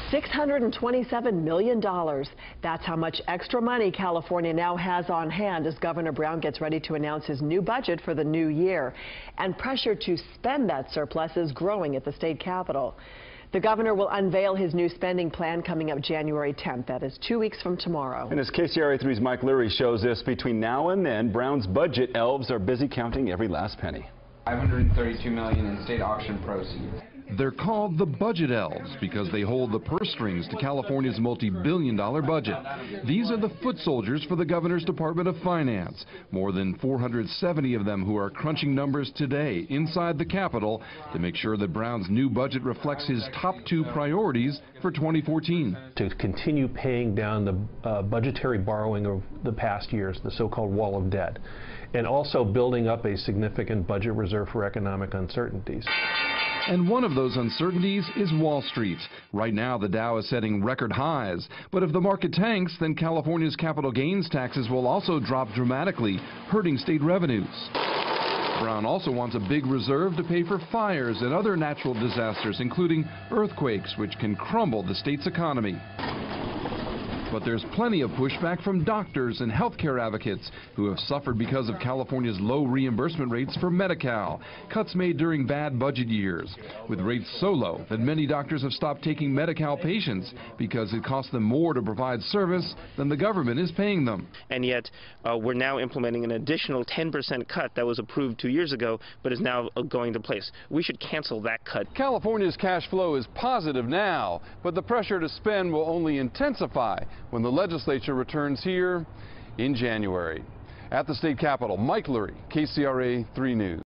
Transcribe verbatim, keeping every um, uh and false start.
six hundred twenty-seven million dollars. That's how much extra money California now has on hand as Governor Brown gets ready to announce his new budget for the new year. And pressure to spend that surplus is growing at the state capitol. The governor will unveil his new spending plan coming up January tenth. That is two weeks from tomorrow. And as K C R A three's Mike Leary shows us, between now and then, Brown's budget elves are busy counting every last penny. five hundred thirty-two million dollars in state auction proceeds. They're called the budget elves because they hold the purse strings to California's multi-billion dollar budget. These are the foot soldiers for the governor's Department of Finance. More than four hundred seventy of them who are crunching numbers today inside the Capitol to make sure that Brown's new budget reflects his top two priorities for twenty fourteen. To continue paying down the uh, budgetary borrowing of the past years, the so-called wall of debt, and also building up a significant budget reserve for economic uncertainties. And one of those uncertainties is Wall Street. Right now, the Dow is setting record highs. But if the market tanks, then California's capital gains taxes will also drop dramatically, hurting state revenues. Brown also wants a big reserve to pay for fires and other natural disasters, including earthquakes, which can crumble the state's economy. But there's plenty of pushback from doctors and healthcare advocates who have suffered because of California's low reimbursement rates for Medi-Cal, cuts made during bad budget years. With rates so low that many doctors have stopped taking Medi-Cal patients because it costs them more to provide service than the government is paying them. And yet uh, we're now implementing an additional ten percent cut that was approved two years ago but is now uh, going into place. We should cancel that cut. California's cash flow is positive now, but the pressure to spend will only intensify when the legislature returns here in January. At the state capitol, Mike Leary, K C R A three News.